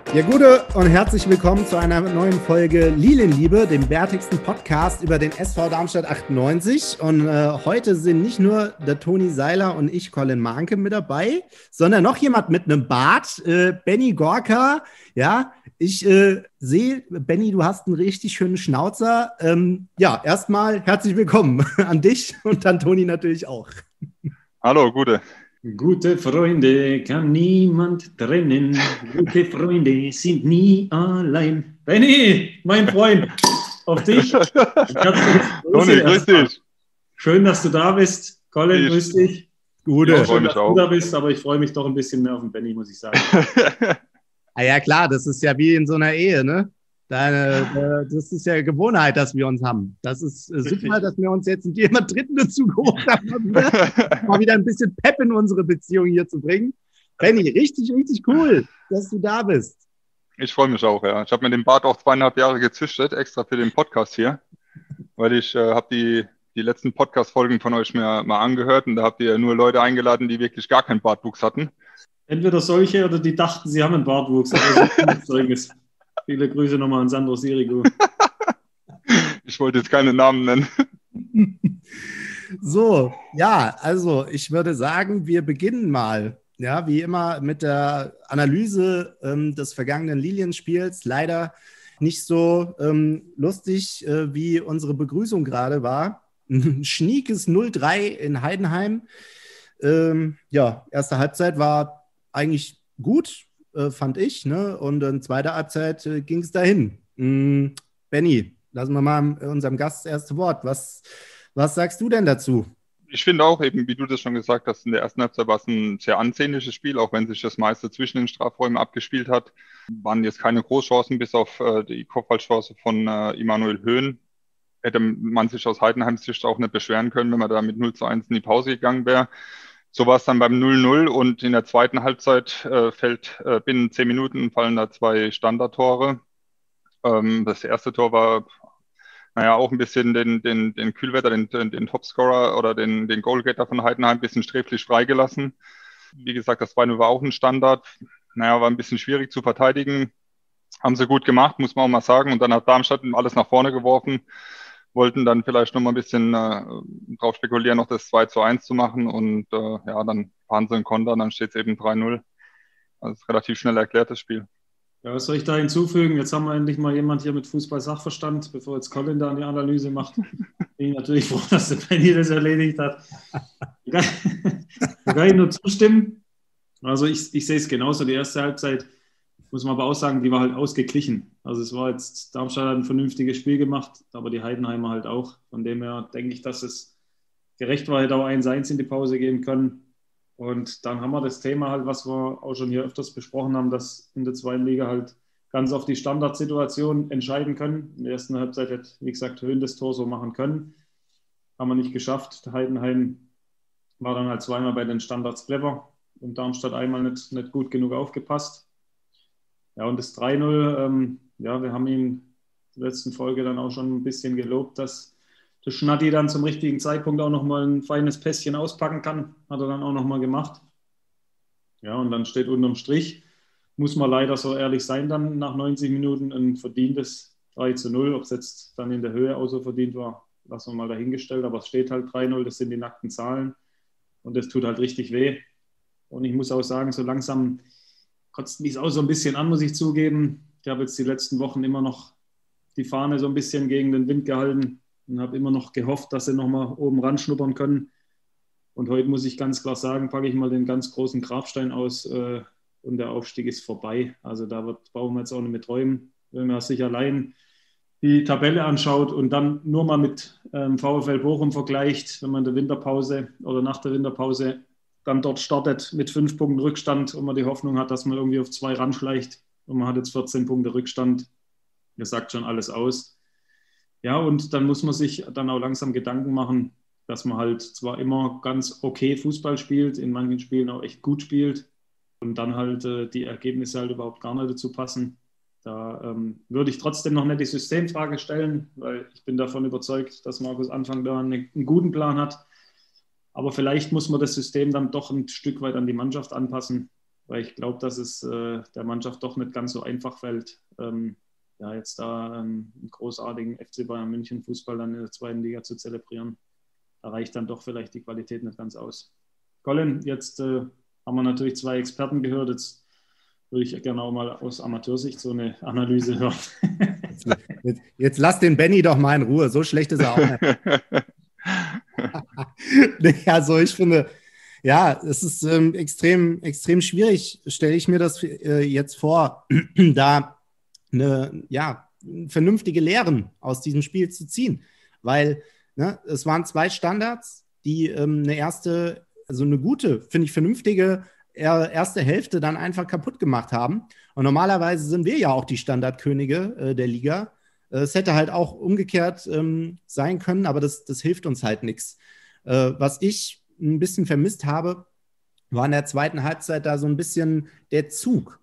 Ja, gute und herzlich willkommen zu einer neuen Folge Lilienliebe, dem bärtigsten Podcast über den SV Darmstadt 98. Und heute sind nicht nur der Toni Seiler und ich, Colin Mahnke, mit dabei, sondern noch jemand mit einem Bart, Benny Gorka. Ja, ich sehe, Benny, du hast einen richtig schönen Schnauzer. Ja, erstmal herzlich willkommen an dich und an Toni natürlich auch. Hallo, gute. Gute Freunde kann niemand trennen. Gute Freunde sind nie allein. Benny, mein Freund, auf dich. Toni, grüß dich. Schön, dass du da bist. Colin, grüß dich. Gute. Ja, schön, dass du da bist, aber ich freue mich doch ein bisschen mehr auf den Benny, muss ich sagen. Ah ja, klar, das ist ja wie in so einer Ehe, ne? Das ist ja Gewohnheit, dass wir uns haben. Das ist super, dass wir uns jetzt jemand Dritten dazu geholt haben, mal wieder ein bisschen Pep in unsere Beziehung hier zu bringen. Benny, richtig, richtig cool, dass du da bist. Ich freue mich auch, ja. Ich habe mir den Bart auch 2,5 Jahre gezüchtet, extra für den Podcast hier, weil ich habe die letzten Podcast-Folgen von euch mir mal angehört und da habt ihr nur Leute eingeladen, die wirklich gar keinen Bartwuchs hatten. Entweder solche oder die dachten, sie haben einen Bartwuchs. Aber viele Grüße nochmal an Sandro Sirigu. Ich wollte jetzt keine Namen nennen. So, ja, also ich würde sagen, wir beginnen mal, ja, wie immer mit der Analyse des vergangenen Lilienspiels. Leider nicht so lustig, wie unsere Begrüßung gerade war. Ein schniekes 0-3 in Heidenheim. Ja, erste Halbzeit war eigentlich gut, fand ich, ne? Und in zweiter Halbzeit ging es dahin. Benny, lassen wir mal unserem Gast das erste Wort. Was sagst du denn dazu? Ich finde auch eben, wie du das schon gesagt hast, in der ersten Halbzeit war es ein sehr ansehnliches Spiel, auch wenn sich das meiste zwischen den Strafräumen abgespielt hat. Waren jetzt keine Großchancen, bis auf die Kopfballchance von Immanuel Höhn. Hätte man sich aus Heidenheims Sicht auch nicht beschweren können, wenn man da mit 0-1 in die Pause gegangen wäre. So war es dann beim 0-0 und in der zweiten Halbzeit fällt binnen 10 Minuten fallen da 2 Standardtore. Das erste Tor war auch ein bisschen den Kühlwetter, den Topscorer oder den Goalgetter von Heidenheim ein bisschen sträflich freigelassen. Wie gesagt, das 2-0 war auch ein Standard. War ein bisschen schwierig zu verteidigen. Haben sie gut gemacht, muss man auch mal sagen. Und dann hat Darmstadt alles nach vorne geworfen. Wollten dann vielleicht noch mal ein bisschen drauf spekulieren, noch das 2-1 zu machen. Und dann fahren sie einen Konter, dann steht es eben 3-0. Also ist relativ schnell erklärt, das Spiel. Ja, was soll ich da hinzufügen? Jetzt haben wir endlich mal jemand hier mit Fußball-Sachverstand, bevor jetzt Colin da die Analyse macht. Bin ich natürlich froh, dass der Benny das erledigt hat. Da kann ich nur zustimmen. Also ich sehe es genauso. Die erste Halbzeit, muss man aber auch sagen, die war halt ausgeglichen. Also es war jetzt, Darmstadt hat ein vernünftiges Spiel gemacht, aber die Heidenheimer halt auch. Von dem her denke ich, dass es gerecht war, hätte auch 1-1 in die Pause gehen können. Und dann haben wir das Thema halt, was wir auch schon hier öfters besprochen haben, dass in der zweiten Liga halt ganz auf die Standardsituation entscheiden können. In der ersten Halbzeit hätte, wie gesagt, Höhn das Tor so machen können. Haben wir nicht geschafft. Heidenheim war dann halt zweimal bei den Standards clever und Darmstadt einmal nicht gut genug aufgepasst. Ja, und das 3-0, wir haben ihn in der letzten Folge dann auch schon ein bisschen gelobt, dass der Schnatti dann zum richtigen Zeitpunkt auch nochmal ein feines Pässchen auspacken kann. Hat er dann auch nochmal gemacht. Ja, und dann steht unterm Strich, muss man leider so ehrlich sein, dann nach 90 Minuten ein verdientes 3-0. Ob es jetzt dann in der Höhe auch so verdient war, lassen wir mal dahingestellt. Aber es steht halt 3-0, das sind die nackten Zahlen. Und das tut halt richtig weh. Und ich muss auch sagen, so langsam kotzt mich auch so ein bisschen an, muss ich zugeben. Ich habe jetzt die letzten Wochen immer noch die Fahne so ein bisschen gegen den Wind gehalten und habe immer noch gehofft, dass sie nochmal oben ran schnuppern können. Und heute muss ich ganz klar sagen, packe ich mal den ganz großen Grabstein aus und der Aufstieg ist vorbei. Also brauchen wir jetzt auch nicht mit träumen. Wenn man sich allein die Tabelle anschaut und dann nur mal mit VfL Bochum vergleicht, wenn man in der Winterpause oder nach der Winterpause dann dort startet mit 5 Punkten Rückstand und man die Hoffnung hat, dass man irgendwie auf 2 ranschleicht und man hat jetzt 14 Punkte Rückstand. Das sagt schon alles aus. Ja, und dann muss man sich dann auch langsam Gedanken machen, dass man halt zwar immer ganz okay Fußball spielt, in manchen Spielen auch echt gut spielt und dann halt die Ergebnisse halt überhaupt gar nicht dazu passen. Da würde ich trotzdem noch nicht die Systemfrage stellen, weil ich bin davon überzeugt, dass Markus Anfang da einen guten Plan hat. Aber vielleicht muss man das System dann doch ein Stück weit an die Mannschaft anpassen. weil ich glaube, dass es der Mannschaft doch nicht ganz so einfach fällt, jetzt da einen großartigen FC Bayern München Fußball dann in der 2. Liga zu zelebrieren. Da reicht dann doch vielleicht die Qualität nicht ganz aus. Colin, jetzt haben wir natürlich 2 Experten gehört. Jetzt würde ich gerne auch mal aus Amateursicht so eine Analyse hören. Jetzt lass den Benny doch mal in Ruhe. So schlecht ist er auch nicht. Also ich finde, ja, es ist extrem, extrem schwierig, stelle ich mir das jetzt vor, da eine vernünftige Lehren aus diesem Spiel zu ziehen. Weil es waren 2 Standards, die eine gute, finde ich, vernünftige erste Hälfte dann einfach kaputt gemacht haben. Und normalerweise sind wir ja auch die Standardkönige der Liga. Es hätte halt auch umgekehrt sein können, aber das hilft uns halt nichts. Was ich ein bisschen vermisst habe, war in der zweiten Halbzeit da so ein bisschen der Zug.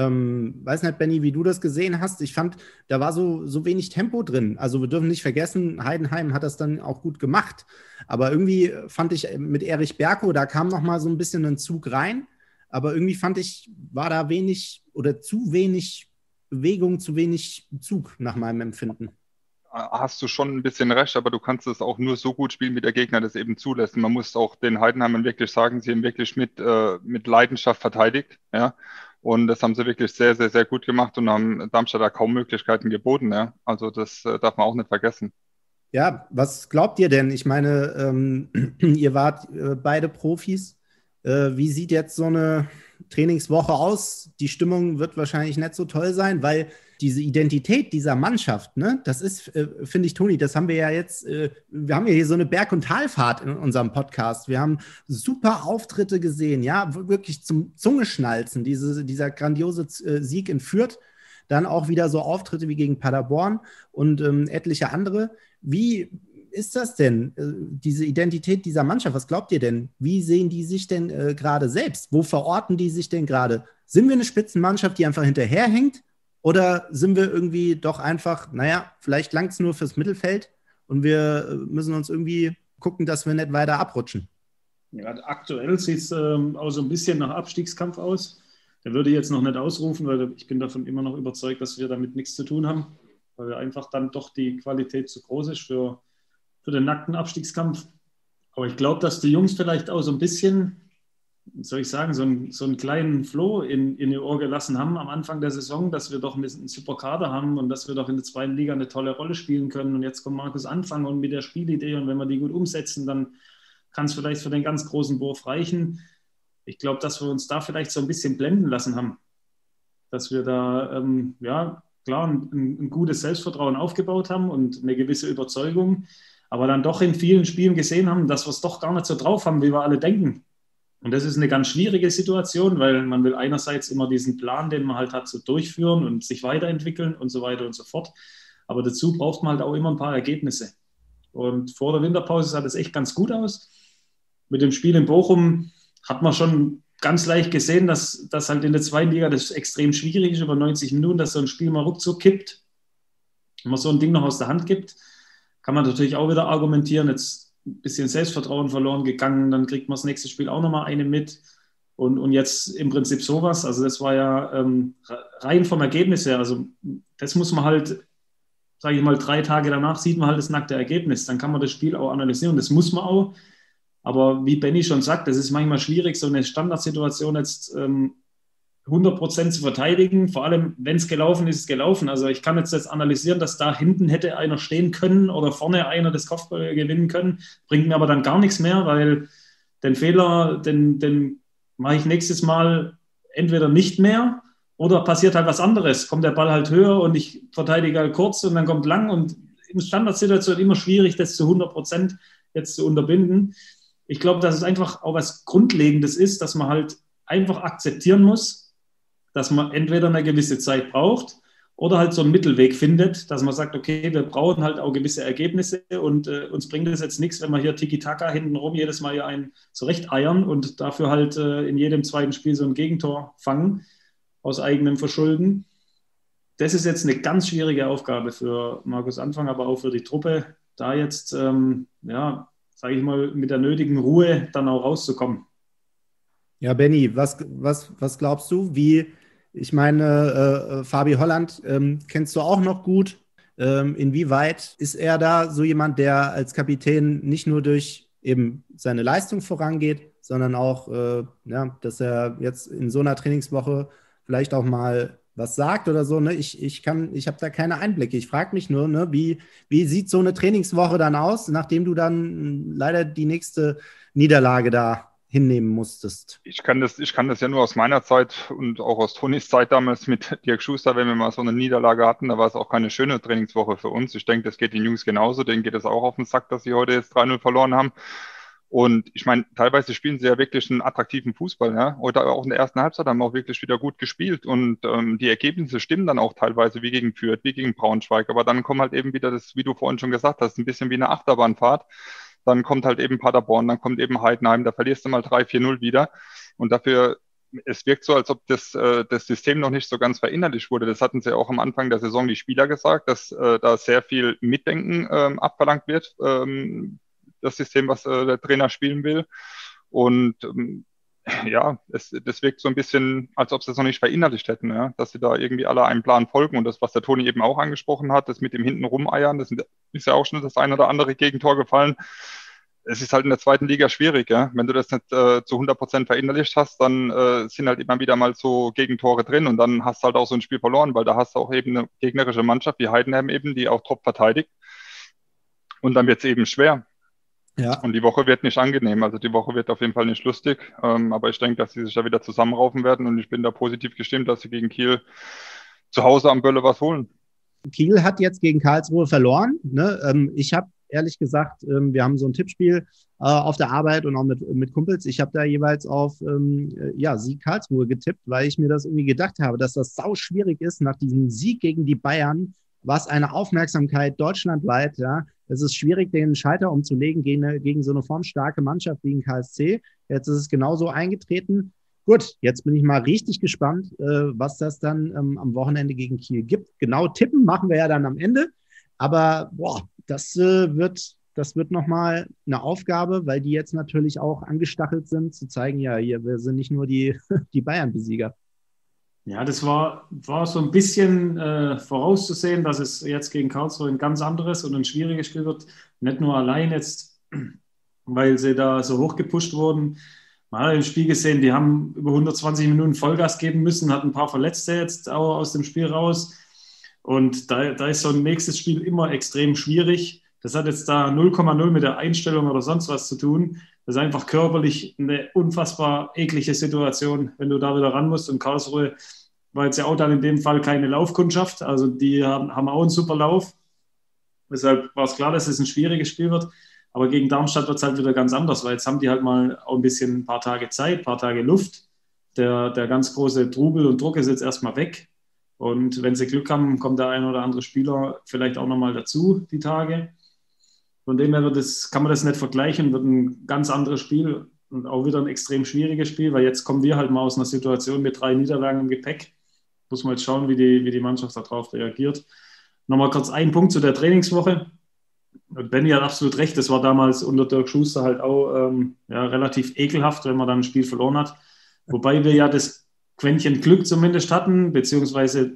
Weiß nicht, Benny, wie du das gesehen hast. Ich fand, da war so wenig Tempo drin. Also wir dürfen nicht vergessen, Heidenheim hat das dann auch gut gemacht. Aber irgendwie fand ich mit Erich Berko, da kam noch mal so ein bisschen ein Zug rein. Aber irgendwie fand ich, war da wenig oder zu wenig Bewegung, zu wenig Zug nach meinem Empfinden. Hast du schon ein bisschen recht, aber du kannst es auch nur so gut spielen, wie der Gegner das eben zulässt. Man muss auch den Heidenheimern wirklich sagen, sie haben wirklich mit Leidenschaft verteidigt. Ja? Und das haben sie wirklich sehr, sehr, sehr gut gemacht und haben Darmstadt da kaum Möglichkeiten geboten. Ja? Also das darf man auch nicht vergessen. Ja, was glaubt ihr denn? Ich meine, ihr wart beide Profis. Wie sieht jetzt so eine Trainingswoche aus? Die Stimmung wird wahrscheinlich nicht so toll sein, weil diese Identität dieser Mannschaft, ne, das ist, finde ich, Toni, das haben wir ja jetzt, wir haben ja hier so eine Berg- und Talfahrt in unserem Podcast. Wir haben super Auftritte gesehen, ja, wirklich zum Zungeschnalzen, dieser grandiose Sieg in Fürth, dann auch wieder so Auftritte wie gegen Paderborn und etliche andere. Wie ist das denn, diese Identität dieser Mannschaft? Was glaubt ihr denn? Wie sehen die sich denn gerade selbst? Wo verorten die sich denn gerade? Sind wir eine Spitzenmannschaft, die einfach hinterherhängt? Oder sind wir irgendwie doch einfach, vielleicht langt es nur fürs Mittelfeld und wir müssen uns irgendwie gucken, dass wir nicht weiter abrutschen? Ja, aktuell sieht es auch so ein bisschen nach Abstiegskampf aus. Der würde ich jetzt noch nicht ausrufen, weil ich bin davon immer noch überzeugt, dass wir damit nichts zu tun haben, weil wir einfach dann doch die Qualität zu groß ist für den nackten Abstiegskampf. Aber ich glaube, dass die Jungs vielleicht auch so ein bisschen, wie soll ich sagen, so einen kleinen Floh in ihr Ohr gelassen haben am Anfang der Saison, dass wir doch einen super Kader haben und dass wir doch in der 2. Liga eine tolle Rolle spielen können. Und jetzt kommt Markus Anfang und mit der Spielidee und wenn wir die gut umsetzen, dann kann es vielleicht für den ganz großen Wurf reichen. Ich glaube, dass wir uns da vielleicht so ein bisschen blenden lassen haben. Dass wir da, klar, ein gutes Selbstvertrauen aufgebaut haben und eine gewisse Überzeugung, aber dann doch in vielen Spielen gesehen haben, dass wir es doch gar nicht so drauf haben, wie wir alle denken. Und das ist eine ganz schwierige Situation, weil man will einerseits immer diesen Plan, den man halt hat, so durchführen und sich weiterentwickeln und so weiter und so fort. Aber dazu braucht man halt auch immer ein paar Ergebnisse. Und vor der Winterpause sah das echt ganz gut aus. Mit dem Spiel in Bochum hat man schon ganz leicht gesehen, dass halt in der 2. Liga das extrem schwierig ist, über 90 Minuten, dass so ein Spiel mal ruckzuck kippt. Wenn man so ein Ding noch aus der Hand gibt, kann man natürlich auch wieder argumentieren, jetzt ein bisschen Selbstvertrauen verloren gegangen, dann kriegt man das nächste Spiel auch nochmal eine mit und jetzt im Prinzip sowas, also das war ja rein vom Ergebnis her, also das muss man halt, sage ich mal, 3 Tage danach sieht man halt das nackte Ergebnis, dann kann man das Spiel auch analysieren, das muss man auch, aber wie Benny schon sagt, das ist manchmal schwierig, so eine Standardsituation jetzt 100% zu verteidigen, vor allem, wenn es gelaufen ist, ist es gelaufen. Also ich kann jetzt analysieren, dass da hinten hätte einer stehen können oder vorne einer das Kopfball gewinnen können, bringt mir aber dann gar nichts mehr, weil den Fehler, den mache ich nächstes Mal entweder nicht mehr oder passiert halt was anderes. Kommt der Ball halt höher und ich verteidige halt kurz und dann kommt lang und in Standardsituation immer schwierig, das zu 100% jetzt zu unterbinden. Ich glaube, dass es einfach auch was Grundlegendes ist, dass man halt einfach akzeptieren muss, dass man entweder eine gewisse Zeit braucht oder halt so einen Mittelweg findet, dass man sagt, okay, wir brauchen halt auch gewisse Ergebnisse und uns bringt es jetzt nichts, wenn wir hier Tiki-Taka hintenrum jedes Mal hier einen zurechteiern und dafür halt in jedem zweiten Spiel so ein Gegentor fangen aus eigenem Verschulden. Das ist jetzt eine ganz schwierige Aufgabe für Markus Anfang, aber auch für die Truppe, da jetzt, sage ich mal, mit der nötigen Ruhe dann auch rauszukommen. Ja, Benni, was glaubst du? Ich meine, Fabi Holland kennst du auch noch gut. Inwieweit ist er da so jemand, der als Kapitän nicht nur durch eben seine Leistung vorangeht, sondern auch, dass er jetzt in so einer Trainingswoche vielleicht auch mal was sagt oder so, ne? Ich habe da keine Einblicke. Ich frage mich nur, ne, wie sieht so eine Trainingswoche dann aus, nachdem du dann leider die nächste Niederlage da hinnehmen musstest? Ich kann das ja nur aus meiner Zeit und auch aus Tonys Zeit damals mit Dirk Schuster, wenn wir mal so eine Niederlage hatten, da war es auch keine schöne Trainingswoche für uns. Ich denke, das geht den Jungs genauso, denen geht es auch auf den Sack, dass sie heute jetzt 3-0 verloren haben. Und ich meine, teilweise spielen sie ja wirklich einen attraktiven Fußball. Ja? Oder auch in der ersten Halbzeit haben wir auch wirklich wieder gut gespielt. Und die Ergebnisse stimmen dann auch teilweise wie gegen Fürth, wie gegen Braunschweig. Aber dann kommt halt eben wieder das, wie du vorhin schon gesagt hast, ein bisschen wie eine Achterbahnfahrt. Dann kommt halt eben Paderborn, dann kommt eben Heidenheim, da verlierst du mal 3-4-0 wieder. Und dafür, es wirkt so, als ob das System noch nicht so ganz verinnerlicht wurde. Das hatten sie auch am Anfang der Saison die Spieler gesagt, dass da sehr viel Mitdenken abverlangt wird, das System, was der Trainer spielen will. Und das wirkt so ein bisschen, als ob sie es noch nicht verinnerlicht hätten, ja? Dass sie da irgendwie alle einem Plan folgen. Und das, was der Toni eben auch angesprochen hat, das mit dem hinten rumeiern, das ist ja auch schon das ein oder andere Gegentor gefallen. Es ist halt in der zweiten Liga schwierig, ja? Wenn du das nicht zu 100% verinnerlicht hast, dann sind halt immer wieder mal so Gegentore drin und dann hast du halt auch so ein Spiel verloren, weil da hast du auch eben eine gegnerische Mannschaft, wie Heidenheim eben, die auch top verteidigt. Und dann wird es eben schwer. Ja. Und die Woche wird nicht angenehm, also die Woche wird auf jeden Fall nicht lustig, aber ich denke, dass sie sich da wieder zusammenraufen werden und ich bin da positiv gestimmt, dass sie gegen Kiel zu Hause am Bölle was holen. Kiel hat jetzt gegen Karlsruhe verloren, ne? Ich habe ehrlich gesagt, wir haben so ein Tippspiel auf der Arbeit und auch mit Kumpels, ich habe da jeweils auf Sieg Karlsruhe getippt, weil ich mir das irgendwie gedacht habe, dass das sau schwierig ist nach diesem Sieg gegen die Bayern, was eine Aufmerksamkeit deutschlandweit, ja. Es ist schwierig, den Schalter umzulegen gegen so eine formstarke Mannschaft wie ein KSC. Jetzt ist es genauso eingetreten. Gut, jetzt bin ich mal richtig gespannt, was das dann am Wochenende gegen Kiel gibt. Genau tippen machen wir ja dann am Ende. Aber das wird nochmal eine Aufgabe, weil die jetzt natürlich auch angestachelt sind, zu zeigen, ja, hier, wir sind nicht nur die Bayern-Besieger. Ja, das war so ein bisschen vorauszusehen, dass es jetzt gegen Karlsruhe ein ganz anderes und ein schwieriges Spiel wird. Nicht nur allein jetzt, weil sie da so hoch gepusht wurden. Man hat im Spiel gesehen, die haben über 120 Minuten Vollgas geben müssen, hatten ein paar Verletzte jetzt auch aus dem Spiel raus. Und da ist so ein nächstes Spiel immer extrem schwierig. Das hat jetzt da 0,0 mit der Einstellung oder sonst was zu tun. Das ist einfach körperlich eine unfassbar eklige Situation, wenn du da wieder ran musst. Und Karlsruhe war jetzt ja auch dann in dem Fall keine Laufkundschaft. Also die haben auch einen super Lauf. Deshalb war es klar, dass es ein schwieriges Spiel wird. Aber gegen Darmstadt wird es halt wieder ganz anders, weil jetzt haben die halt mal auch ein paar Tage Zeit, ein paar Tage Luft. Der ganz große Trubel und Druck ist jetzt erstmal weg. Und wenn sie Glück haben, kommt der ein oder andere Spieler vielleicht auch nochmal dazu, die Tage. Von dem her kann man das nicht vergleichen, wird ein ganz anderes Spiel und auch wieder ein extrem schwieriges Spiel, weil jetzt kommen wir halt mal aus einer Situation mit 3 Niederlagen im Gepäck. Muss man jetzt schauen, wie die Mannschaft darauf reagiert. Nochmal kurz ein Punkt zu der Trainingswoche. Und Benni hat absolut recht, das war damals unter Dirk Schuster halt auch relativ ekelhaft, wenn man dann ein Spiel verloren hat. Wobei wir ja das Quäntchen Glück zumindest hatten, beziehungsweise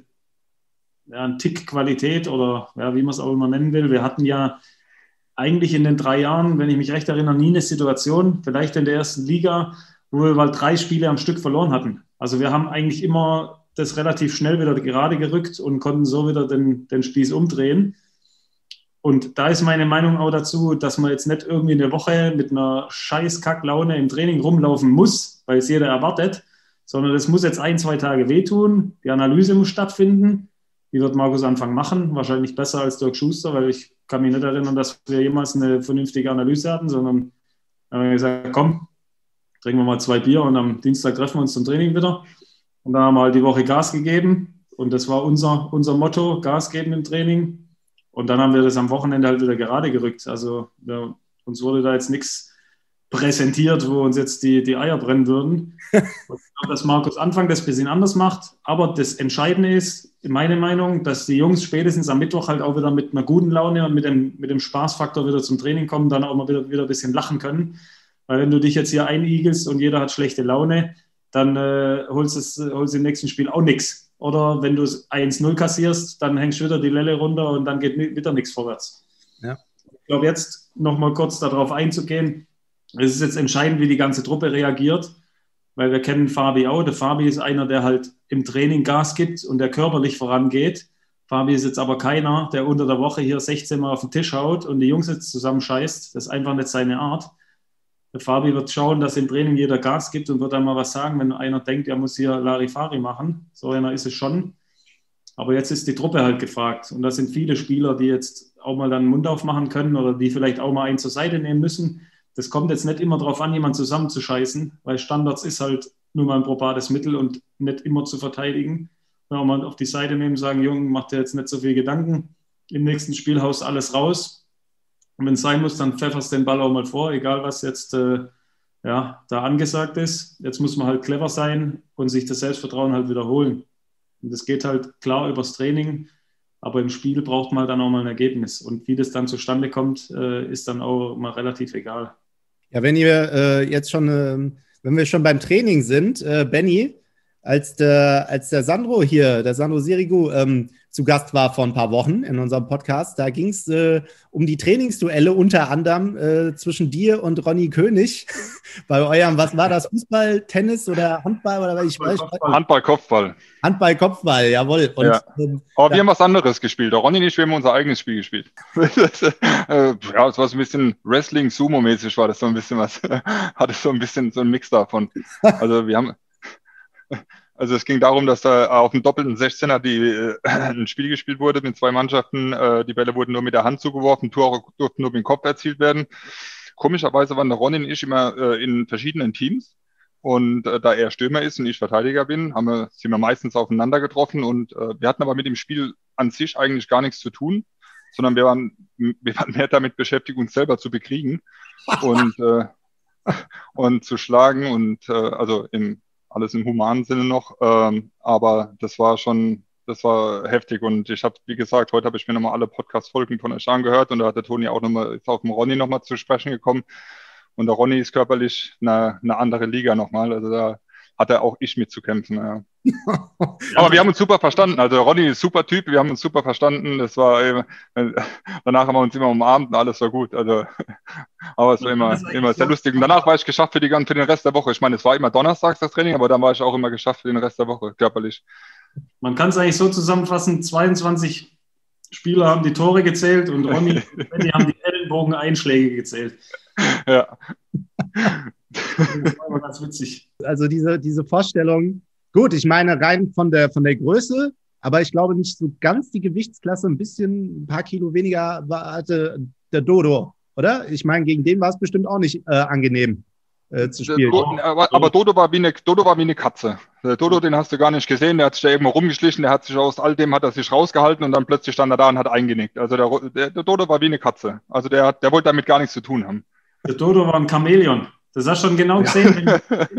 ein Tick Qualität oder wie man es auch immer nennen will. Wir hatten ja eigentlich in den 3 Jahren, wenn ich mich recht erinnere, nie eine Situation, vielleicht in der ersten Liga, wo wir mal 3 Spiele am Stück verloren hatten. Also wir haben eigentlich immer das relativ schnell wieder gerade gerückt und konnten so wieder den Spieß umdrehen. Und da ist meine Meinung auch dazu, dass man jetzt nicht irgendwie eine Woche mit einer scheiß Kacklaune im Training rumlaufen muss, weil es jeder erwartet, sondern es muss jetzt 1-2 Tage wehtun, die Analyse muss stattfinden. Die wird Markus Anfang machen, wahrscheinlich besser als Dirk Schuster, weil ich kann mich nicht erinnern, dass wir jemals eine vernünftige Analyse hatten, sondern haben wir gesagt, komm, trinken wir mal 2 Bier und am Dienstag treffen wir uns zum Training wieder. Und dann haben wir halt die Woche Gas gegeben und das war unser Motto, Gas geben im Training. Und dann haben wir das am Wochenende halt wieder gerade gerückt. Also uns wurde da jetzt nichts präsentiert, wo uns jetzt die Eier brennen würden. Und ich glaube, dass Markus Anfang das ein bisschen anders macht. Aber das Entscheidende ist, meine Meinung, dass die Jungs spätestens am Mittwoch halt auch wieder mit einer guten Laune und mit dem Spaßfaktor wieder zum Training kommen, dann auch mal wieder ein bisschen lachen können. Weil wenn du dich jetzt hier einigelst und jeder hat schlechte Laune, dann holst du im nächsten Spiel auch nichts. Oder wenn du 1-0 kassierst, dann hängst du wieder die Lelle runter und dann geht wieder nichts vorwärts. Ja. Ich glaube, jetzt noch mal kurz darauf einzugehen, es ist jetzt entscheidend, wie die ganze Truppe reagiert, weil wir kennen Fabi auch. Der Fabi ist einer, der halt im Training Gas gibt und der körperlich vorangeht. Fabi ist jetzt aber keiner, der unter der Woche hier 16 Mal auf den Tisch haut und die Jungs jetzt zusammenscheißt. Das ist einfach nicht seine Art. Der Fabi wird schauen, dass im Training jeder Gas gibt und wird dann mal was sagen, wenn einer denkt, er muss hier Larifari machen. So einer ist es schon. Aber jetzt ist die Truppe halt gefragt. Und das sind viele Spieler, die jetzt auch mal dann den Mund aufmachen können oder die vielleicht auch mal einen zur Seite nehmen müssen. Das kommt jetzt nicht immer darauf an, jemanden zusammenzuscheißen, weil Standards ist halt nur mal ein probates Mittel und nicht immer zu verteidigen. Wenn wir mal auf die Seite nehmen, sagen, Junge, mach dir jetzt nicht so viel Gedanken. Im nächsten Spiel haust alles raus. Und wenn es sein muss, dann pfefferst den Ball auch mal vor, egal was jetzt da angesagt ist. Jetzt muss man halt clever sein und sich das Selbstvertrauen halt wiederholen. Und das geht halt klar übers Training, aber im Spiel braucht man dann auch mal ein Ergebnis. Und wie das dann zustande kommt, ist dann auch mal relativ egal. Ja, wenn ihr wenn wir schon beim Training sind, Benny, als der Sandro hier, der Sandro Sirigu, zu Gast war vor ein paar Wochen in unserem Podcast, da ging es um die Trainingsduelle unter anderem zwischen dir und Ronny König. Bei eurem, was war das, Fußball, Tennis oder Handball? Oder ich weiß, Handball, Kopfball. Handball, Kopfball, jawohl. Und, ja. Aber wir haben was anderes gespielt. Der Ronny nicht, wir haben unser eigenes Spiel gespielt. Ja, es war so ein bisschen Wrestling, Sumo-mäßig war das so ein bisschen was. Hatte so ein bisschen so ein Mix davon. Also es ging darum, dass da auf dem doppelten 16er ein Spiel gespielt wurde mit zwei Mannschaften. Die Bälle wurden nur mit der Hand zugeworfen, Tore durften nur mit dem Kopf erzielt werden. Komischerweise waren der Ronny und ich immer in verschiedenen Teams. Und da er Stürmer ist und ich Verteidiger bin, sind wir meistens aufeinander getroffen. Und wir hatten aber mit dem Spiel an sich eigentlich gar nichts zu tun, sondern wir waren mehr damit beschäftigt, uns selber zu bekriegen und zu schlagen und alles im humanen Sinne noch, aber das war heftig und wie gesagt, heute habe ich mir nochmal alle Podcast-Folgen von euch angehört und da hat der Toni auch ist auf den Ronny nochmal zu sprechen gekommen und der Ronny ist körperlich eine andere Liga nochmal, also da hatte auch ich mit zu kämpfen, ja. Aber wir haben uns super verstanden, also Ronny ist super Typ, wir haben uns super verstanden, danach haben wir uns immer umarmt und alles war gut, also aber es war immer sehr lustig und danach war ich geschafft für den Rest der Woche. Ich meine, es war immer donnerstags das Training, aber dann war ich auch immer geschafft für den Rest der Woche, körperlich. Man kann es eigentlich so zusammenfassen, 22 Spieler haben die Tore gezählt und Ronny und Benny haben die Ellenbogen-Einschläge gezählt. Ja. Das war immer ganz witzig. Also diese Vorstellung, gut, ich meine rein von der Größe, aber ich glaube nicht so ganz die Gewichtsklasse, ein paar Kilo weniger hatte der Dodo, oder? Ich meine, gegen den war es bestimmt auch nicht angenehm zu spielen. Aber Dodo war wie eine Katze. Der Dodo, den hast du gar nicht gesehen, der hat sich da irgendwo rumgeschlichen, der hat sich aus all dem rausgehalten und dann plötzlich stand er da und hat eingenickt. Also der Dodo war wie eine Katze. Also der wollte damit gar nichts zu tun haben. Der Dodo war ein Chamäleon. Das hast du schon genau gesehen.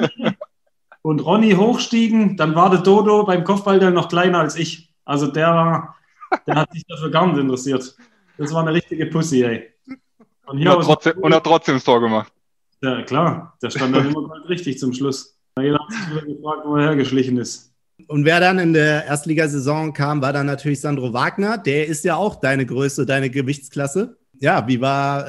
Und Ronny hochstiegen, dann war der Dodo beim Kopfball noch kleiner als ich. Also der hat sich dafür gar nicht interessiert. Das war eine richtige Pussy, ey. Und hat trotzdem das Tor gemacht. Ja, klar. Der stand dann immer gold richtig zum Schluss. Jeder hat sich wieder gefragt, wo er hergeschlichen ist. Und wer dann in der Erstligasaison kam, war dann natürlich Sandro Wagner. Der ist ja auch deine Größe, deine Gewichtsklasse. Ja, wie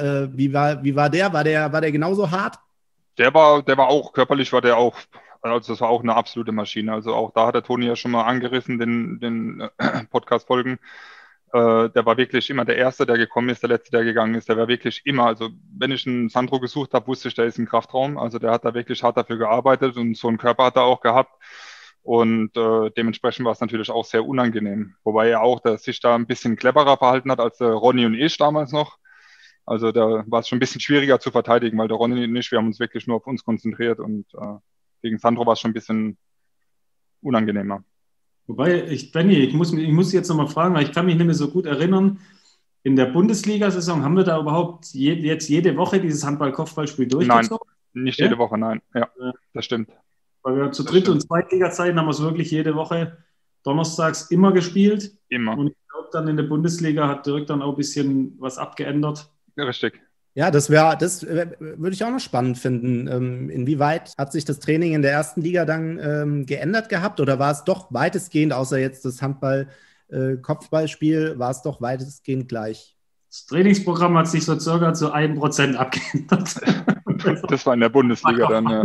war der? War der genauso hart? Der war auch, körperlich war der auch, also das war auch eine absolute Maschine. Also auch da hat der Toni ja schon mal angerissen, den Podcast-Folgen. Der war wirklich immer der Erste, der gekommen ist, der Letzte, der gegangen ist. Der war wirklich immer, also wenn ich einen Sandro gesucht habe, wusste ich, der ist im Kraftraum. Also der hat da wirklich hart dafür gearbeitet und so einen Körper hat er auch gehabt. Und dementsprechend war es natürlich auch sehr unangenehm. Wobei er auch sich da ein bisschen cleverer verhalten hat als Ronny und ich damals noch. Also da war es schon ein bisschen schwieriger zu verteidigen, weil der Ronny und ich, wir haben uns wirklich nur auf uns konzentriert und gegen Sandro war es schon ein bisschen unangenehmer. Wobei, Benni, ich muss jetzt nochmal fragen, weil ich kann mich nicht mehr so gut erinnern, in der Bundesliga-Saison, haben wir da überhaupt jetzt jede Woche dieses Handball-Kopfballspiel durchgezogen? Nein, nicht jede Woche, nein. Ja, das stimmt. Weil wir zu Dritt- und Zweitliga-Zeiten haben wir es wirklich jede Woche donnerstags immer gespielt. Immer. Und ich glaube, dann in der Bundesliga hat Dirk dann auch ein bisschen was abgeändert. Ja, richtig. Ja, das würde ich auch noch spannend finden. Inwieweit hat sich das Training in der ersten Liga dann geändert gehabt oder war es doch weitestgehend, außer jetzt das Handball-Kopfballspiel, war es doch weitestgehend gleich? Das Trainingsprogramm hat sich so circa zu 1% abgeändert. Das war in der Bundesliga dann, ja.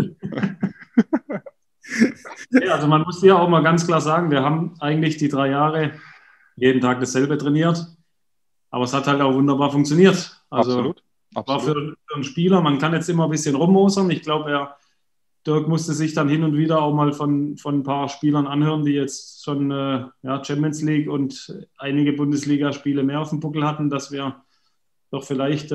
Ja, also man muss ja auch mal ganz klar sagen, wir haben eigentlich die 3 Jahre jeden Tag dasselbe trainiert, aber es hat halt auch wunderbar funktioniert. Also Absolut. war für einen Spieler, man kann jetzt immer ein bisschen rummosern. Ich glaube, Dirk musste sich dann hin und wieder auch mal von ein paar Spielern anhören, die jetzt schon Champions League und einige Bundesligaspiele mehr auf dem Buckel hatten, dass wir doch vielleicht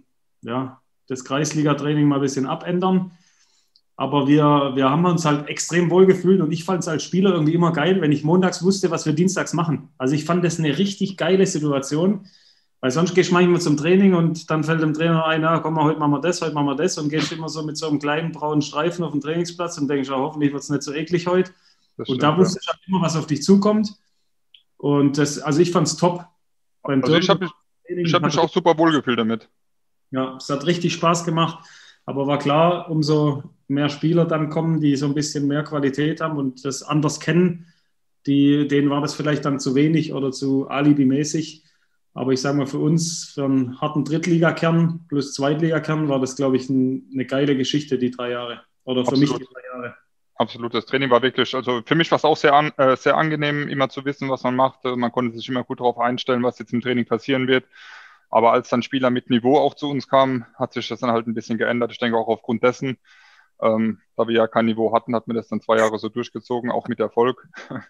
das Kreisliga-Training mal ein bisschen abändern. Aber wir haben uns halt extrem wohl gefühlt und ich fand es als Spieler irgendwie immer geil, wenn ich montags wusste, was wir dienstags machen. Also ich fand das eine richtig geile Situation, weil sonst gehst du manchmal zum Training und dann fällt dem Trainer ein, komm mal, heute machen wir das und gehst immer so mit so einem kleinen braunen Streifen auf den Trainingsplatz und denkst, hoffentlich wird es nicht so eklig heute. Und da wusste ich halt immer, was auf dich zukommt. Und also ich fand es top. Also ich habe mich auch super wohl gefühlt damit. Ja, es hat richtig Spaß gemacht. Aber war klar, umso mehr Spieler dann kommen, die so ein bisschen mehr Qualität haben und das anders kennen, denen war das vielleicht dann zu wenig oder zu alibimäßig. Aber ich sage mal, für uns, für einen harten Drittligakern plus Zweitligakern, war das, glaube ich, eine geile Geschichte, die 3 Jahre. Oder für mich die 3 Jahre. Absolut, das Training war wirklich, also für mich war es auch sehr angenehm, immer zu wissen, was man macht. Man konnte sich immer gut darauf einstellen, was jetzt im Training passieren wird. Aber als dann Spieler mit Niveau auch zu uns kamen, hat sich das dann halt ein bisschen geändert. Ich denke auch aufgrund dessen, da wir ja kein Niveau hatten, hat mir das dann 2 Jahre so durchgezogen, auch mit Erfolg.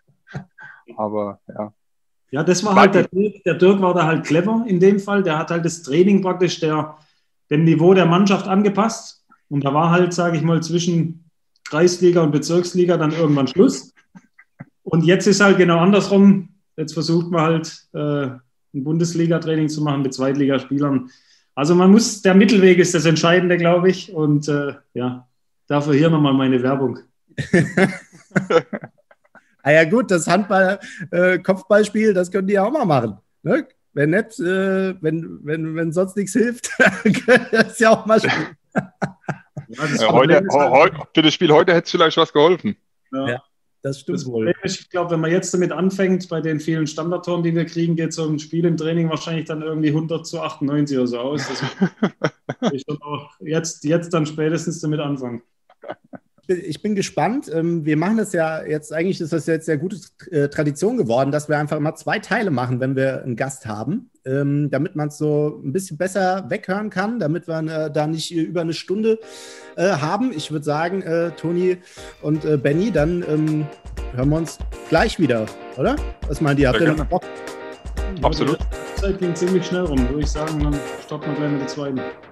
Aber ja. Ja, das war halt der Dirk war da halt clever in dem Fall. Der hat halt das Training praktisch dem Niveau der Mannschaft angepasst. Und da war halt, sage ich mal, zwischen Kreisliga und Bezirksliga dann irgendwann Schluss. Und jetzt ist halt genau andersrum. Jetzt versucht man halt ein Bundesliga-Training zu machen mit Zweitligaspielern. Also der Mittelweg ist das Entscheidende, glaube ich. Und dafür hier nochmal meine Werbung. Ja gut, das Handball-Kopfballspiel, das können die ja auch mal machen. Ne? Wenn nicht, wenn sonst nichts hilft, können das ja auch mal spielen. Für das Spiel heute hätte es vielleicht was geholfen. Ja, das stimmt wohl. Ich glaube, wenn man jetzt damit anfängt, bei den vielen Standardtoren, die wir kriegen, geht so ein Spiel im Training wahrscheinlich dann irgendwie 100:98 oder so aus. Das ich auch jetzt dann spätestens damit anfangen. Ich bin gespannt. Wir machen das ja jetzt, eigentlich ist das jetzt sehr gute Tradition geworden, dass wir einfach immer 2 Teile machen, wenn wir einen Gast haben, damit man es so ein bisschen besser weghören kann, damit wir da nicht über eine Stunde haben. Ich würde sagen, Toni und Benni, dann hören wir uns gleich wieder, oder? Was meint ihr? Habt ihr noch Bock? Absolut. Die Zeit ging ziemlich schnell rum, würde ich sagen. Dann starten wir gleich mit der zweiten.